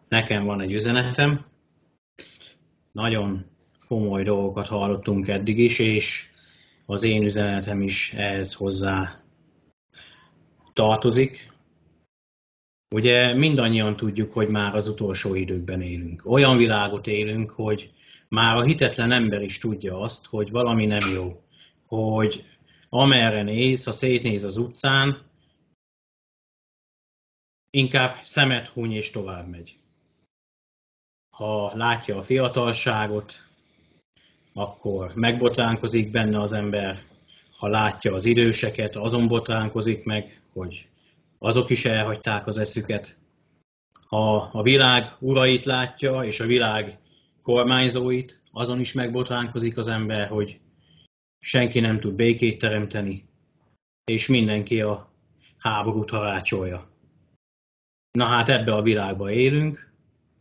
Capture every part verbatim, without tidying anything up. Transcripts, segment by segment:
Nekem van egy üzenetem. Nagyon komoly dolgokat hallottunk eddig is, és az én üzenetem is ehhez hozzá tartozik. Ugye mindannyian tudjuk, hogy már az utolsó időkben élünk. Olyan világot élünk, hogy már a hitetlen ember is tudja azt, hogy valami nem jó. Hogy amerre néz, ha szétnéz az utcán, inkább szemet huny és tovább megy. Ha látja a fiatalságot, akkor megbotránkozik benne az ember. Ha látja az időseket, azon botránkozik meg, hogy azok is elhagyták az eszüket. Ha a világ urait látja, és a világ kormányzóit, azon is megbotránkozik az ember, hogy senki nem tud békét teremteni, és mindenki a háborút harácsolja. Na hát ebbe a világba élünk,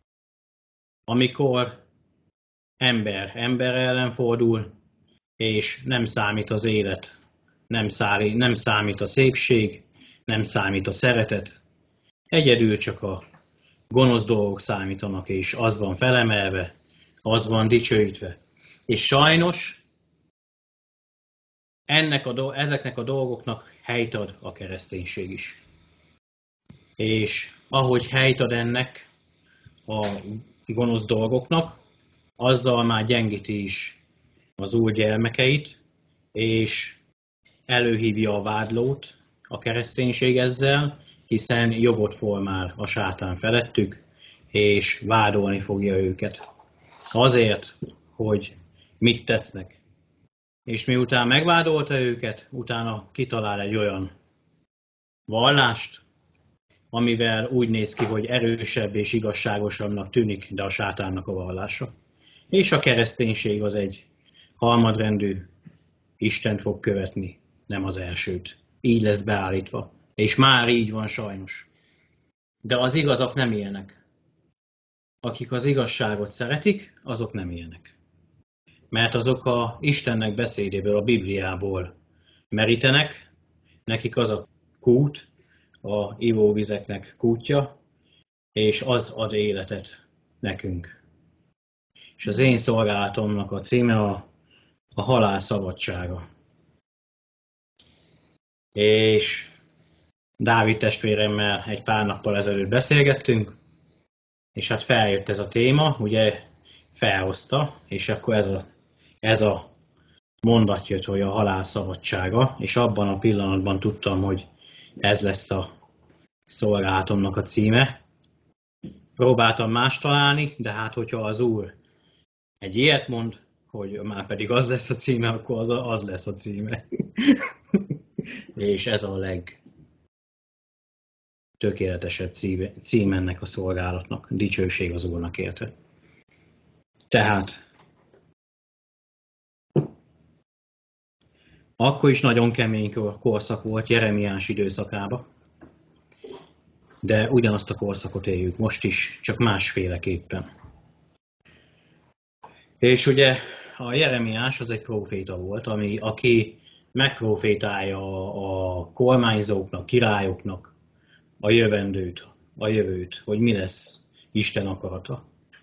amikor ember ember ellen fordul, és nem számít az élet, nem, szállít, nem számít a szépség, nem számít a szeretet. Egyedül csak a gonosz dolgok számítanak, és az van felemelve, az van dicsőítve. És sajnos ennek a, ezeknek a dolgoknak helyt ad a kereszténység is. És ahogy helyt ad ennek a gonosz dolgoknak, azzal már gyengíti is az Úr gyermekeit, és előhívja a vádlót a kereszténység ezzel, hiszen jogot formál a sátán felettük, és vádolni fogja őket. Azért, hogy mit tesznek. És miután megvádolta őket, utána kitalál egy olyan vallást, amivel úgy néz ki, hogy erősebb és igazságosabbnak tűnik, de a sátánnak a vallása. És a kereszténység az egy harmadrendű Istent fog követni, nem az elsőt. Így lesz beállítva. És már így van sajnos. De az igazak nem ilyenek. Akik az igazságot szeretik, azok nem ilyenek. Mert azok a Istennek beszédéből, a Bibliából merítenek, nekik az a kút, a ivóvizeknek kútja, és az ad életet nekünk. És az én szolgálatomnak a címe a, a halál szabadsága. És Dávid testvéremmel egy pár nappal ezelőtt beszélgettünk, és hát feljött ez a téma, ugye felhozta, és akkor ez a, ez a mondat jött, hogy a halál szabadsága, és abban a pillanatban tudtam, hogy ez lesz a szolgálatomnak a címe. Próbáltam más találni, de hát hogyha az Úr egy ilyet mond, hogy már pedig az lesz a címe, akkor az, az lesz a címe. És ez a legtökéletesebb cím ennek a szolgálatnak. Dicsőség az Úrnak érte. Tehát akkor is nagyon kemény korszak volt Jeremiás időszakában, de ugyanazt a korszakot éljük most is, csak másféleképpen. És ugye a Jeremiás az egy próféta volt, ami, aki megprofétálja a, a kormányzóknak, királyoknak a jövendőt, a jövőt, hogy mi lesz Isten akarata.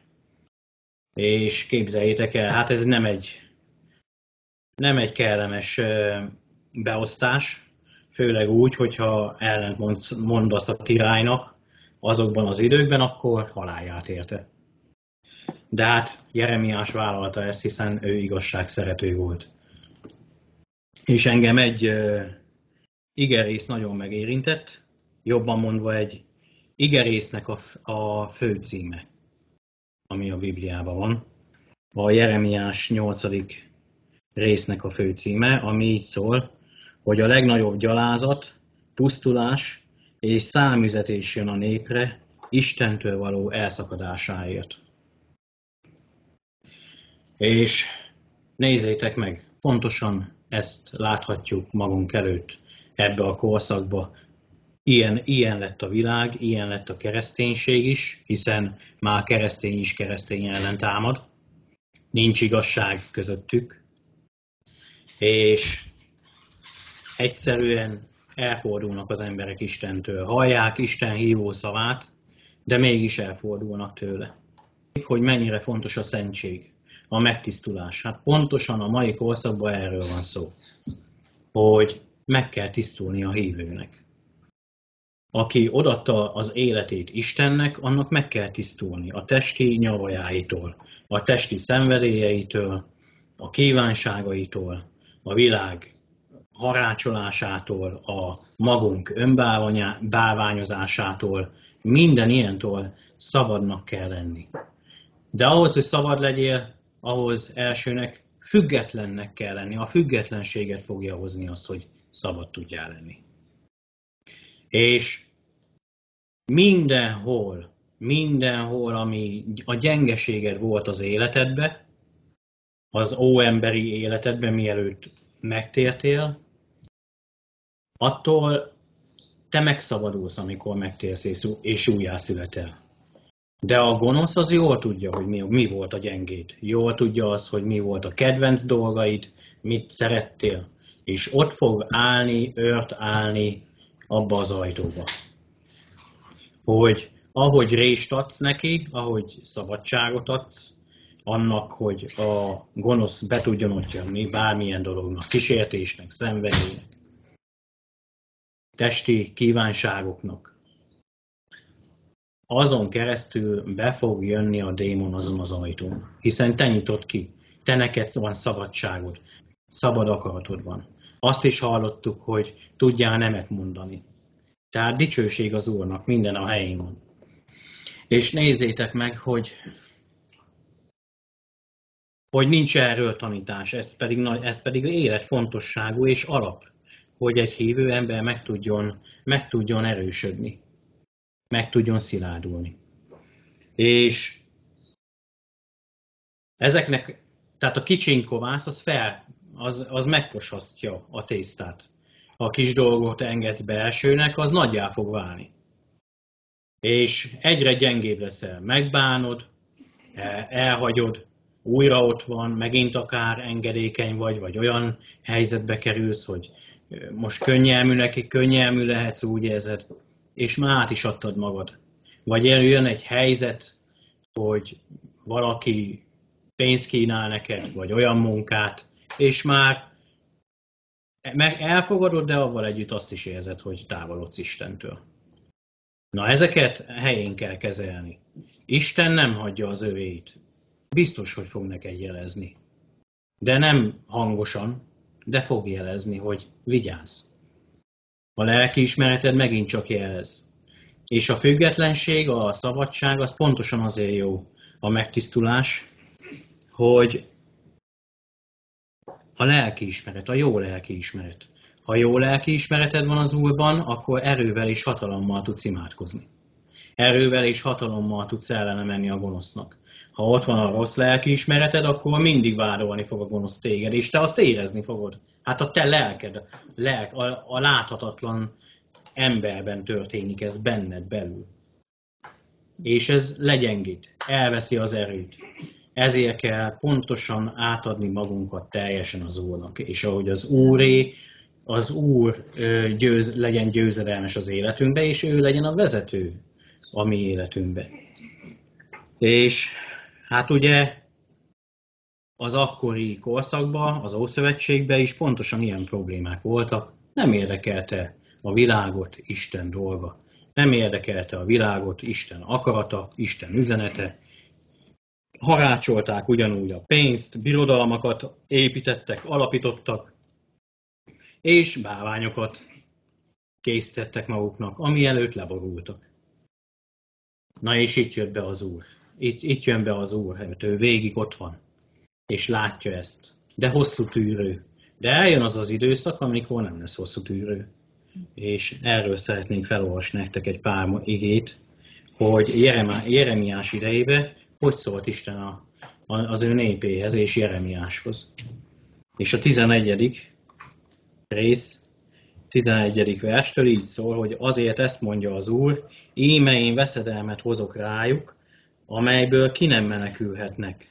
És képzeljétek el, hát ez nem egy, nem egy kellemes beosztás, főleg úgy, hogyha ellent mondasz a királynak azokban az időkben, akkor halálját érte. De hát Jeremiás vállalta ezt, hiszen ő igazságszerető volt. És engem egy uh, igerész nagyon megérintett, jobban mondva egy igerésznek a, a főcíme, ami a Bibliában van. A Jeremiás nyolcadik résznek a főcíme, ami így szól, hogy a legnagyobb gyalázat, pusztulás és számüzetés jön a népre Istentől való elszakadásáért. És nézzétek meg, pontosan ezt láthatjuk magunk előtt ebbe a korszakba. Ilyen, ilyen lett a világ, ilyen lett a kereszténység is, hiszen már keresztény is keresztény ellen támad. Nincs igazság közöttük. És egyszerűen elfordulnak az emberek Istentől. Hallják Isten hívó szavát, de mégis elfordulnak tőle. Hogy mennyire fontos a szentség, a megtisztulás. Hát pontosan a mai korszakban erről van szó, hogy meg kell tisztulni a hívőnek. Aki odaadta az életét Istennek, annak meg kell tisztulni a testi nyavajáitól, a testi szenvedélyeitől, a kívánságaitól, a világ harácsolásától, a magunk önbálványozásától, minden ilyentől szabadnak kell lenni. De ahhoz, hogy szabad legyél, ahhoz elsőnek függetlennek kell lenni. A függetlenséget fogja hozni azt, hogy szabad tudjál lenni. És mindenhol, mindenhol, ami a gyengeséged volt az életedben, az óemberi életedben, mielőtt megtértél, attól te megszabadulsz, amikor megtérsz és újjászületel. De a gonosz az jól tudja, hogy mi, mi volt a gyengéd. Jól tudja az, hogy mi volt a kedvenc dolgaid, mit szerettél. És ott fog állni, ört állni abba az ajtóba. Hogy ahogy rést adsz neki, ahogy szabadságot adsz, annak, hogy a gonosz be tudjon ott jönni bármilyen dolognak, kísértésnek, szenvedélynek, testi kívánságoknak. Azon keresztül be fog jönni a démon azon az ajtón, hiszen te nyitod ki, te neked van szabadságod, szabad akaratod van. Azt is hallottuk, hogy tudjál nemet mondani. Tehát dicsőség az Úrnak, minden a helyén van. És nézzétek meg, hogy, hogy nincs erről tanítás, ez pedig, ez pedig életfontosságú és alap, hogy egy hívő ember meg tudjon, meg tudjon erősödni, meg tudjon szilárdulni. És ezeknek, tehát a kicsinkovász, az, fel, az, az megposasztja a tésztát. Ha a kis dolgot engedsz be elsőnek, az nagyjá fog válni. És egyre gyengébb leszel, megbánod, elhagyod, újra ott van, megint akár engedékeny vagy, vagy olyan helyzetbe kerülsz, hogy most könnyelmű, könnyelmű lehetsz, úgy érzed, és már át is adtad magad. Vagy jön egy helyzet, hogy valaki pénzt kínál neked, vagy olyan munkát, és már meg elfogadod, de avval együtt azt is érzed, hogy távolodsz Istentől. Na, ezeket helyén kell kezelni. Isten nem hagyja az övéit. Biztos, hogy fog neked jelezni. De nem hangosan, de fog jelezni, hogy vigyázz. A lelkiismereted megint csak jelez. És a függetlenség, a szabadság, az pontosan azért jó, a megtisztulás, hogy a lelkiismeret, a jó lelkiismeret. Ha jó lelkiismereted van az Úrban, akkor erővel és hatalommal tudsz imádkozni. Erővel és hatalommal tudsz ellene menni a gonosznak. Ha ott van a rossz lelkiismereted, akkor mindig vádolni fog a gonosz téged, és te azt érezni fogod. Hát a te lelked, lelk, a, a láthatatlan emberben történik ez benned belül. És ez legyengít, elveszi az erőt. Ezért kell pontosan átadni magunkat teljesen az Úrnak. És ahogy az Úré, az Úr győz, legyen győzedelmes az életünkbe, és ő legyen a vezető a mi életünkbe. És hát ugye az akkori korszakban, az Ószövetségben is pontosan ilyen problémák voltak. Nem érdekelte a világot Isten dolga. Nem érdekelte a világot Isten akarata, Isten üzenete. Harácsolták ugyanúgy a pénzt, birodalmakat építettek, alapítottak, és bálványokat készítettek maguknak, ami előtt leborultak. Na és itt jött be az Úr. Itt, itt jön be az Úr, mert ő végig ott van, és látja ezt. De hosszú tűrő. De eljön az az időszak, amikor nem lesz hosszú tűrő. És erről szeretnénk felolvasni nektek egy pár igét, hogy Jeremiás idejében hogy szólt Isten a, az ő népéhez és Jeremiáshoz. És a tizenegyedik rész, tizenegyedik verstől így szól, hogy azért ezt mondja az Úr, íme én veszedelmet hozok rájuk, amelyből ki nem menekülhetnek.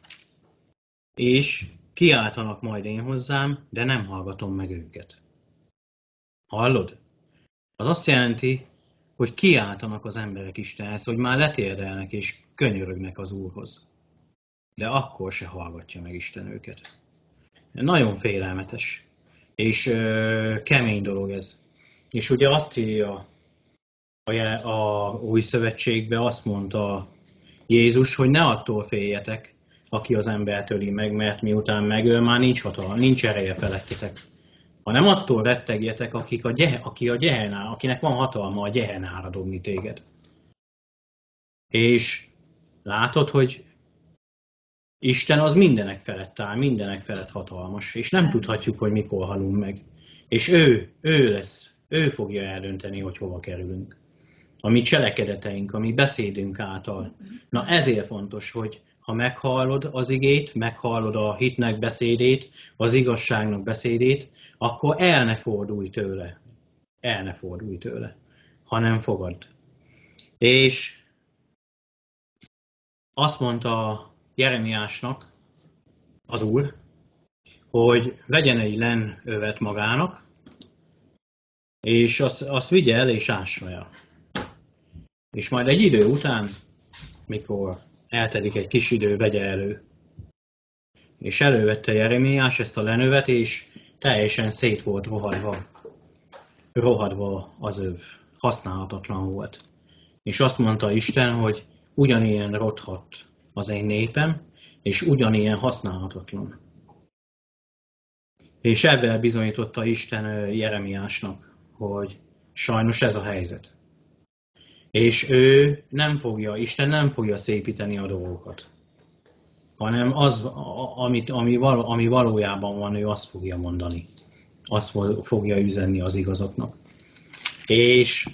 És kiáltanak majd én hozzám, de nem hallgatom meg őket. Hallod? Az azt jelenti, hogy kiáltanak az emberek Istenhez, hogy már letérdelnek és könyörögnek az Úrhoz. De akkor se hallgatja meg Isten őket. Nagyon félelmetes, és ö, kemény dolog ez. És ugye azt írja a, a Új Szövetségben, azt mondta Jézus, hogy ne attól féljetek, aki az embert öli meg, mert miután megöl, már nincs hatalma, nincs ereje felettetek. Hanem attól rettegjetek, akik a gye, aki a gyehená, akinek van hatalma a gyehenára dobni téged. És látod, hogy Isten az mindenek felett áll, mindenek felett hatalmas, és nem tudhatjuk, hogy mikor halunk meg. És ő, ő lesz, ő fogja eldönteni, hogy hova kerülünk. A mi cselekedeteink, a mi beszédünk által. Na ezért fontos, hogy ha meghallod az igét, meghallod a hitnek beszédét, az igazságnak beszédét, akkor el ne fordulj tőle. El ne fordulj tőle, hanem fogadd. És azt mondta Jeremiásnak az Úr, hogy vegyen egy len övet magának, és azt, azt vigye el és ássa el. És majd egy idő után, mikor eltelik egy kis idő, vegye elő. És elővette Jeremiás ezt a lenövet, és teljesen szét volt rohadva. Rohadva az öv. Használhatatlan volt. És azt mondta Isten, hogy ugyanilyen rothat az én népem, és ugyanilyen használhatatlan. És ebben bizonyította Isten Jeremiásnak, hogy sajnos ez a helyzet. És ő nem fogja, Isten nem fogja szépíteni a dolgokat, hanem az, amit, ami, val, ami valójában van, ő azt fogja mondani. Azt fogja üzenni az igazoknak. És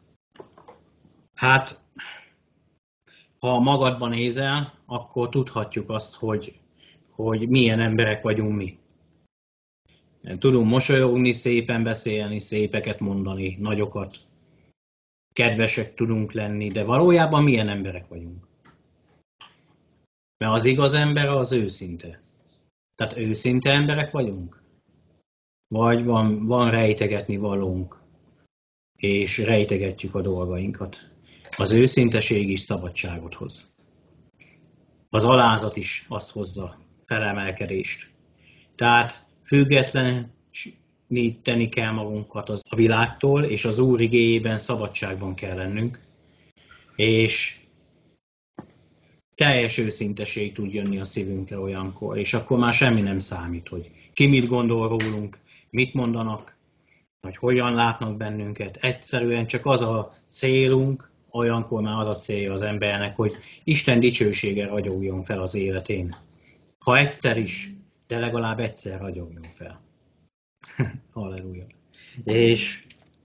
hát, ha magadban nézel, akkor tudhatjuk azt, hogy, hogy milyen emberek vagyunk mi. Tudunk mosolyogni, szépen beszélni, szépeket mondani, nagyokat. Kedvesek tudunk lenni, de valójában milyen emberek vagyunk. Mert az igaz ember az őszinte. Tehát őszinte emberek vagyunk. Vagy van, van rejtegetni valónk, és rejtegetjük a dolgainkat. Az őszinteség is szabadságot hoz. Az alázat is azt hozza, felemelkedést. Tehát függetleníteni kell magunkat az a világtól, és az Úr igéjében szabadságban kell lennünk. És teljes őszinteség tud jönni a szívünkre olyankor, és akkor már semmi nem számít, hogy ki mit gondol rólunk, mit mondanak, vagy hogyan látnak bennünket. Egyszerűen csak az a célunk, olyankor már az a célja az embernek, hogy Isten dicsősége ragyogjon fel az életén. Ha egyszer is, de legalább egyszer ragyogjon fel. Halleluja. És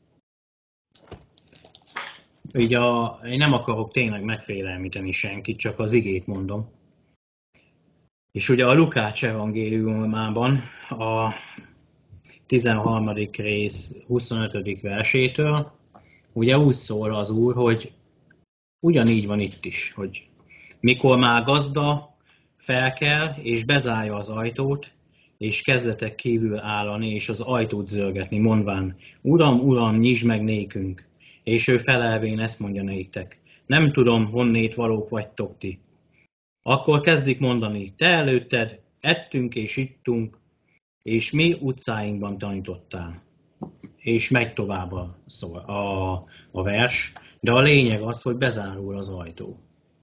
így a, én nem akarok tényleg megfélelmíteni senkit, csak az igét mondom. És ugye a Lukács evangéliumában a tizenharmadik rész huszonötödik versétől ugye úgy szól az Úr, hogy ugyanígy van itt is, hogy mikor már gazda felkel és bezárja az ajtót, és kezdetek kívül állani, és az ajtót zörgetni, mondván, Uram, Uram, nyisd meg nékünk. És ő felelvén ezt mondja néktek, nem tudom, honnét valók vagytok ti. Akkor kezdik mondani, te előtted ettünk és ittunk, és mi utcáinkban tanítottál. És megy tovább a, a, a vers, de a lényeg az, hogy bezárul az ajtó.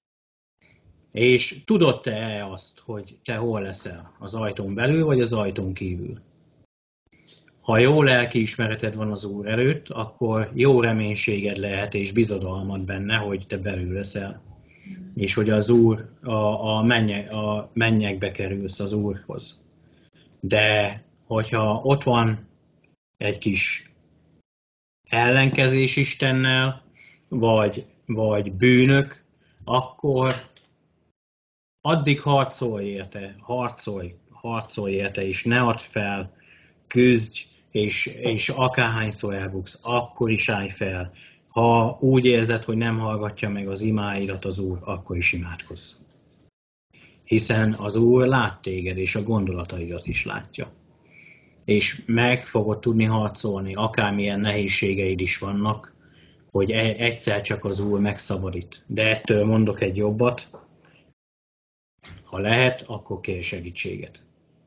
És tudod te azt, hogy te hol leszel? Az ajtón belül, vagy az ajtón kívül? Ha jó lelkiismereted van az Úr előtt, akkor jó reménységed lehet és bizodalmad benne, hogy te belül leszel. És hogy az Úr a, a, mennyek, a mennyekbe kerülsz az Úrhoz. De hogyha ott van egy kis ellenkezés Istennel, vagy, vagy bűnök, akkor addig harcolj érte, harcolj, harcolj érte, és ne add fel, küzdj, és, és akárhányszor elbuksz, akkor is állj fel. Ha úgy érzed, hogy nem hallgatja meg az imáidat az Úr, akkor is imádkozz. Hiszen az Úr lát téged, és a gondolataidat is látja. És meg fogod tudni harcolni, akármilyen nehézségeid is vannak, hogy egyszer csak az Úr megszabadít. De ettől mondok egy jobbat, ha lehet, akkor kérj segítséget.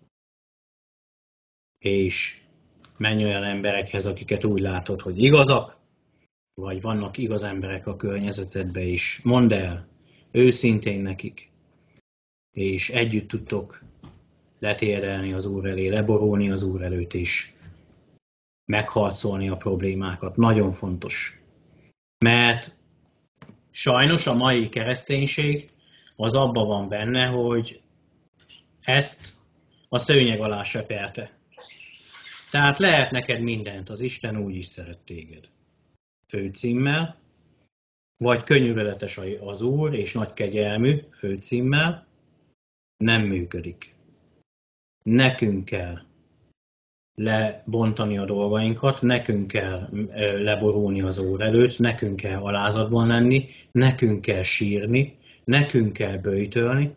És menj olyan emberekhez, akiket úgy látod, hogy igazak, vagy vannak igaz emberek a környezetedben is. Mondd el őszintén nekik, és együtt tudtok letérdelni az Úr elé, leborulni az Úr előtt, és megharcolni a problémákat. Nagyon fontos. Mert sajnos a mai kereszténység az abban van benne, hogy ezt a szőnyeg alá seperte. Tehát lehet neked mindent, az Isten úgy is szeret téged. Főcímmel, vagy könyörületes az Úr, és nagy kegyelmű főcímmel, nem működik. Nekünk kell lebontani a dolgainkat, nekünk kell leborulni az Úr előtt, nekünk kell alázatban lenni, nekünk kell sírni, nekünk kell böjtölni,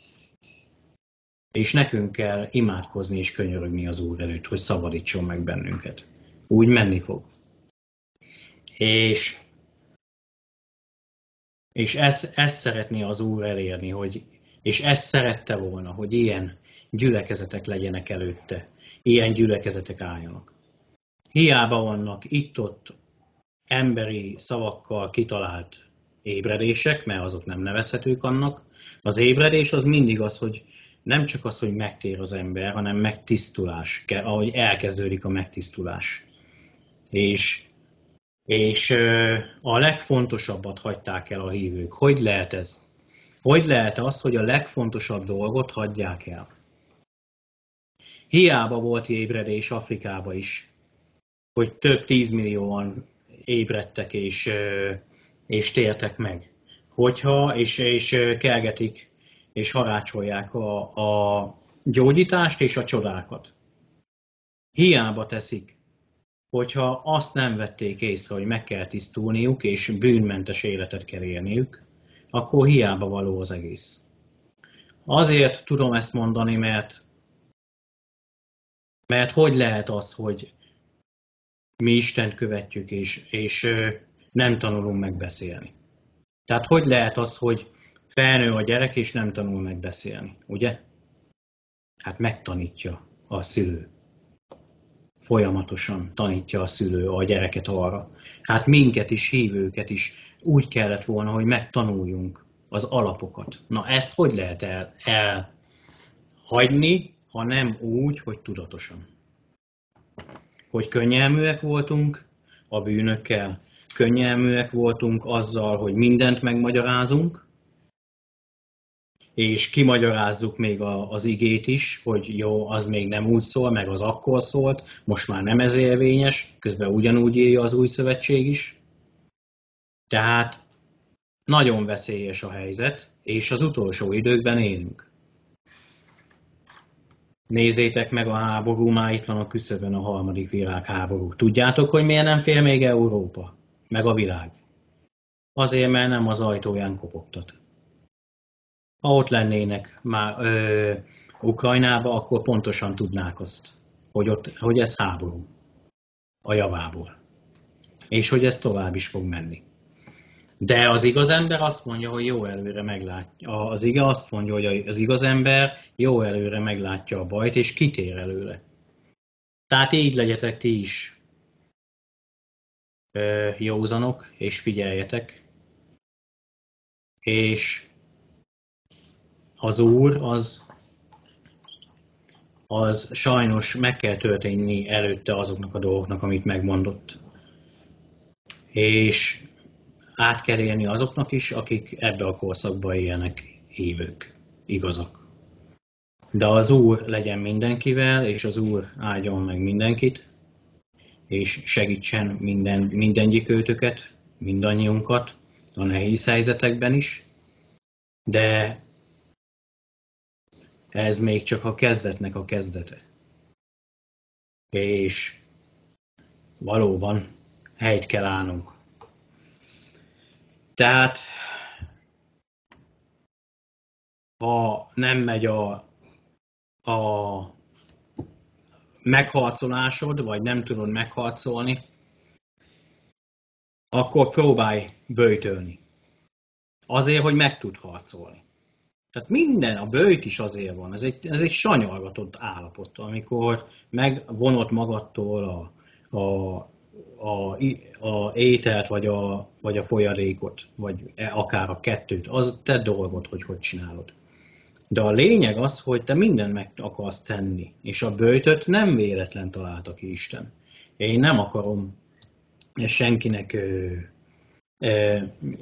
és nekünk kell imádkozni és könyörögni az Úr előtt, hogy szabadítson meg bennünket. Úgy menni fog. És, és ezt, ezt szeretné az Úr elérni, hogy, és ezt szerette volna, hogy ilyen gyülekezetek legyenek előtte, ilyen gyülekezetek álljanak. Hiába vannak itt-ott emberi szavakkal kitalált ébredések, mert azok nem nevezhetők annak. Az ébredés az mindig az, hogy nem csak az, hogy megtér az ember, hanem megtisztulás, ahogy elkezdődik a megtisztulás. És, és a legfontosabbat hagyták el a hívők. Hogy lehet ez? Hogy lehet az, hogy a legfontosabb dolgot hagyják el? Hiába volt ébredés Afrikába is, hogy több tízmillióan ébredtek és, és tértek meg. Hogyha, és, és kelgetik, és harácsolják a, a gyógyítást és a csodákat. Hiába teszik, hogyha azt nem vették észre, hogy meg kell tisztulniuk, és bűnmentes életet kell élniük, akkor hiába való az egész. Azért tudom ezt mondani, mert, mert hogy lehet az, hogy mi Istent követjük, és, és nem tanulunk megbeszélni. Tehát hogy lehet az, hogy felnő a gyerek, és nem tanul megbeszélni, ugye? Hát megtanítja a szülő. Folyamatosan tanítja a szülő a gyereket arra. Hát minket is, hívőket is úgy kellett volna, hogy megtanuljunk az alapokat. Na ezt hogy lehet el, elhagyni, ha nem úgy, hogy tudatosan? Hogy könnyelműek voltunk a bűnökkel, könnyelműek voltunk azzal, hogy mindent megmagyarázunk, és kimagyarázzuk még a, az igét is, hogy jó, az még nem úgy szól, meg az akkor szólt, most már nem ez érvényes, közben ugyanúgy írja az új szövetség is. Tehát nagyon veszélyes a helyzet, és az utolsó időkben élünk. Nézzétek meg a háború, már itt van a küszöbön a harmadik világháború. Tudjátok, hogy miért nem fél még Európa, meg a világ? Azért, mert nem az ajtóján kopogtat. Ha ott lennének már ö, Ukrajnába, akkor pontosan tudnák azt, hogy, ott, hogy ez háború a javából. És hogy ez tovább is fog menni. De az igaz ember azt mondja, hogy jó előre meglátja. Az ige azt mondja, hogy az igaz ember jó előre meglátja a bajt, és kitér előle. Tehát így legyetek ti is ö, józanok, és figyeljetek. És az Úr, az, az sajnos meg kell történni előtte azoknak a dolgoknak, amit megmondott. És át kell élni azoknak is, akik ebbe a korszakba élnek, hívők, igazak. De az Úr legyen mindenkivel, és az Úr áldjon meg mindenkit, és segítsen minden, mindegyikőtöket, mindannyiunkat a nehéz helyzetekben is. De ez még csak a kezdetnek a kezdete. És valóban helyt kell állnunk. Tehát, ha nem megy a, a megharcolásod, vagy nem tudod megharcolni, akkor próbálj böjtölni. Azért, hogy meg tud harcolni. Tehát minden, a böjt is azért van. Ez egy, ez egy sanyargatott állapot, amikor megvonod magadtól a, a, a, a ételt, vagy a, vagy a folyadékot, vagy akár a kettőt. Az te dolgod, hogy hogy csinálod. De a lényeg az, hogy te mindent meg akarsz tenni. És a böjtöt nem véletlen találta ki Isten. Én nem akarom senkinek ö, ö,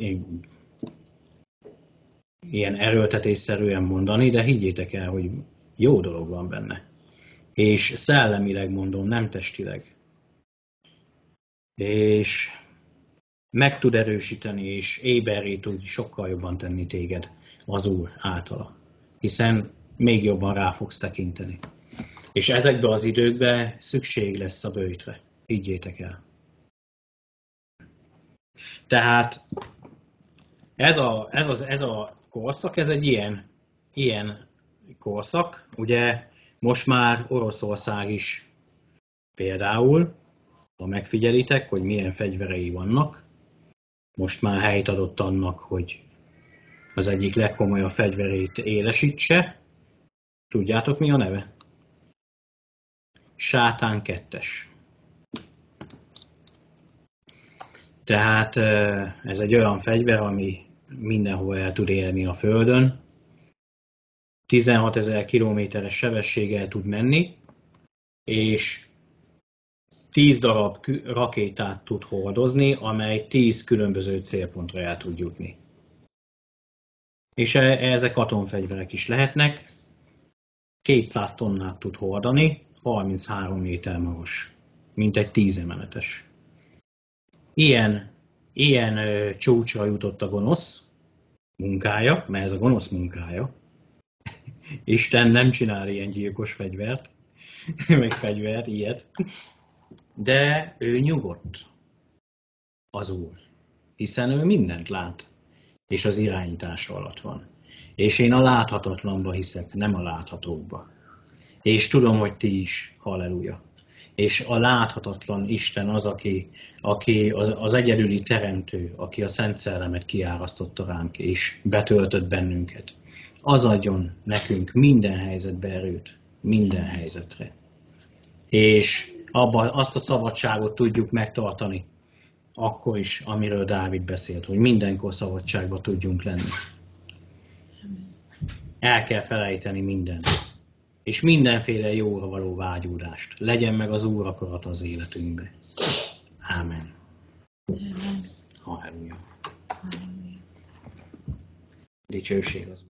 ilyen erőltetésszerűen mondani, de higgyétek el, hogy jó dolog van benne. És szellemileg mondom, nem testileg. És meg tud erősíteni, és éberré tud sokkal jobban tenni téged az Úr általa. Hiszen még jobban rá fogsz tekinteni. És ezekben az időkben szükség lesz a böjtre. Higgyétek el. Tehát ez a, ez az, ez a korszak, ez egy ilyen, ilyen korszak. Ugye most már Oroszország is például, ha megfigyelitek, hogy milyen fegyverei vannak, most már helyt adott annak, hogy az egyik legkomolyabb fegyverét élesítse. Tudjátok, mi a neve? Sátán kettes. Tehát ez egy olyan fegyver, ami mindenhol el tud érni a Földön. tizenhatezer kilométeres sebességgel tud menni, és tíz darab rakétát tud hordozni, amely tíz különböző célpontra el tud jutni. És ezek atomfegyverek is lehetnek. kétszáz tonnát tud hordani, harminchárom méter magas, mint egy tíz emeletes. Ilyen, ilyen ö, csúcsra jutott a gonosz munkája, mert ez a gonosz munkája. Isten nem csinál ilyen gyilkos fegyvert, meg fegyvert, ilyet. De ő nyugodt, az Úr, hiszen ő mindent lát, és az irányítása alatt van. És én a láthatatlanba hiszek, nem a láthatókba. És tudom, hogy ti is, halleluja. És a láthatatlan Isten az, aki, aki az, az egyedüli teremtő, aki a Szent Szellemet kiárasztotta ránk, és betöltött bennünket. Az adjon nekünk minden helyzetbe erőt, minden helyzetre. És abban azt a szabadságot tudjuk megtartani, akkor is, amiről Dávid beszélt, hogy mindenkor szabadságban tudjunk lenni. El kell felejteni mindent. És mindenféle jóra való vágyódást. Legyen meg az Úr akarata az életünkbe. Ámen. Halleluja. Dicsőség az